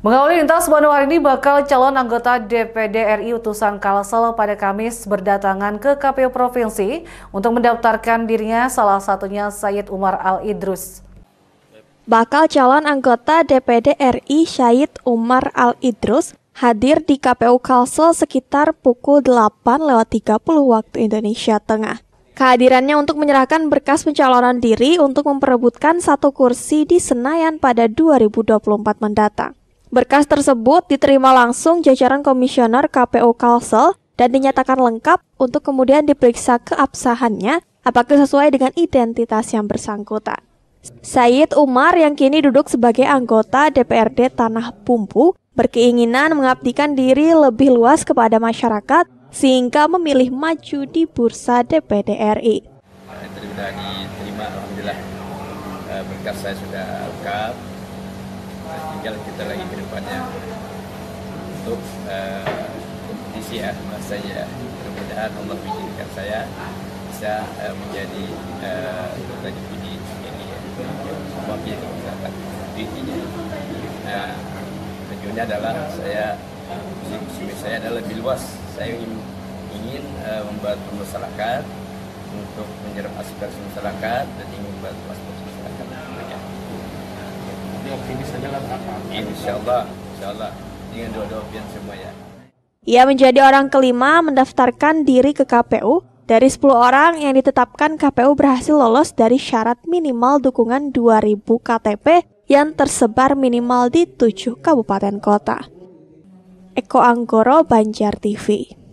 Mengawali lintas Bandung hari ini, bakal calon anggota DPD RI utusan Kalsel pada Kamis berdatangan ke KPU Provinsi untuk mendaftarkan dirinya, salah satunya Syed Umar Al-Idrus. Bakal calon anggota DPD RI Syed Umar Al-Idrus hadir di KPU Kalsel sekitar pukul 8.30 waktu Indonesia Tengah. Kehadirannya untuk menyerahkan berkas pencalonan diri untuk memperebutkan satu kursi di Senayan pada 2024 mendatang. Berkas tersebut diterima langsung jajaran komisioner KPU Kalsel dan dinyatakan lengkap untuk kemudian diperiksa keabsahannya apakah sesuai dengan identitas yang bersangkutan. Syed Umar yang kini duduk sebagai anggota DPRD Tanah Bumbu berkeinginan mengabdikan diri lebih luas kepada masyarakat sehingga memilih maju di bursa DPD RI. Sudah diterima, alhamdulillah, berkas saya sudah lengkap. Tinggal kita lagi ke depannya untuk kompetisi ya, saya mudah-mudahan Allah mengizinkan saya bisa menjadi anggota DPD ini ya, mewakili masyarakat intinya. Tujuannya adalah visi saya adalah lebih luas. Saya ingin membantu masyarakat untuk menyerap aspirasi masyarakat dan ingin membantu aspirasi masyarakat. Optimis saja lah, insyaallah dengan doa-doa semua ya. Ia menjadi orang kelima mendaftarkan diri ke KPU dari 10 orang yang ditetapkan KPU berhasil lolos dari syarat minimal dukungan 2.000 KTP yang tersebar minimal di 7 kabupaten kota. Eko Anggoro, Banjar TV.